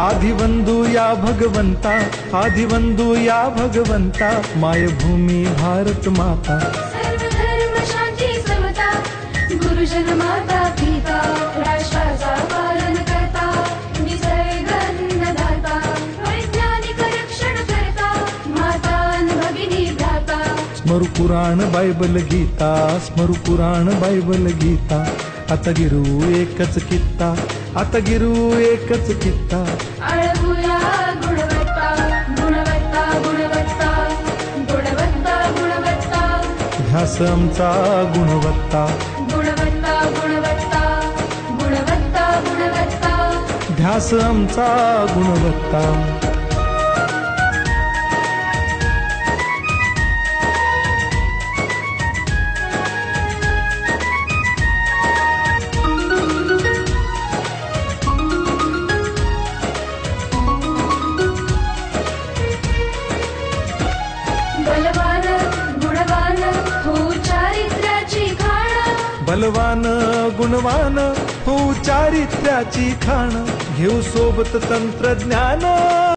आदिवंदू या भगवंता, आदिवंदू या भगवंता, मायभूमी भारत माता। सर्व धर्म शांती समता, गुरुजन माता पिता, राष्ट्राचा पालन करता, निसर्ग अन्नदाता, वैज्ञानिक रक्षण करता, माता अन भगिनी भ्राता। स्मरू पुराण बायबल गीता, स्मरू पुराण बायबल गीता, आता गिरू एकच कित्ता, आता गिरू एकच कित्ता। आळवूया गुणवत्ता, गुणवत्ता, गुणवत्ता, गुणवत्ता, गुणवत्ता, ध्यास आमचा गुणवत्ता, गुणवत्ता, गुणवत्ता, गुणवत्ता, गुणवत्ता। ध्यास आमचा गुणवत्ता। बलवान गुणवान हो चारित्र्याची खाण, बलवान गुणवान हो चारित्र्याची खाण, घेऊ सोबत तंत्रज्ञान।